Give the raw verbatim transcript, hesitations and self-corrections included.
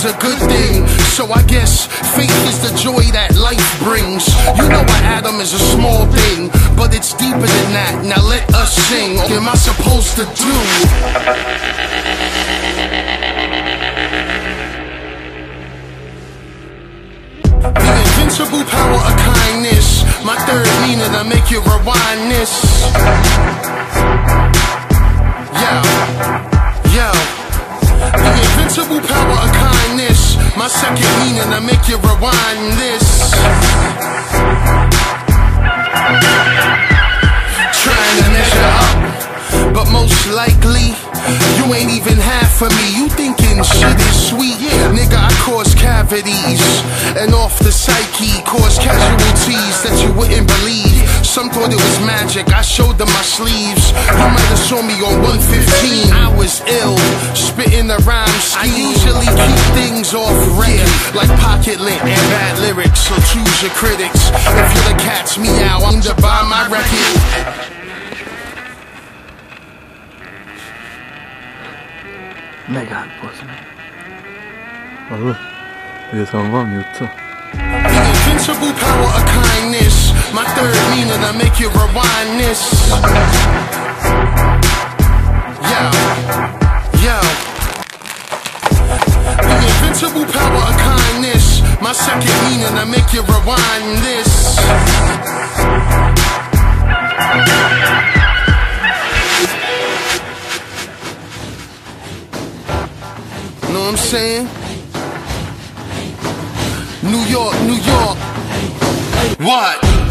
is a good thing. So I guess faith is the joy that life brings. You know an atom is a small thing, but it's deeper than that. Now let us sing. What am I supposed to do? The invincible power of kindness, my third meaning to make you rewind this. Yo, yo. The invincible power of kindness, my second meaning to make you rewind this. Trying to measure up, but most likely you ain't even half of me. You thinking shit is sweet, nigga, I cause cavities, and off the psyche cause casualties that you wouldn't believe. Some thought it was magic, I showed them my sleeves. You might have saw me on one fifteen. I was ill, spitting the rhymes. I usually keep things off record, like pocket lint and bad lyrics, so choose your critics. If you're the cat's meow, I'm to buy my record. Megáll, bazd meg. Hallod? Egyetlen van jutca? The invincible power of kindness, my third meaning to make you rewind this. Yo, yo. The invincible power of kindness, my second meaning to make you rewind this. Know what I'm saying? New York, New York. What?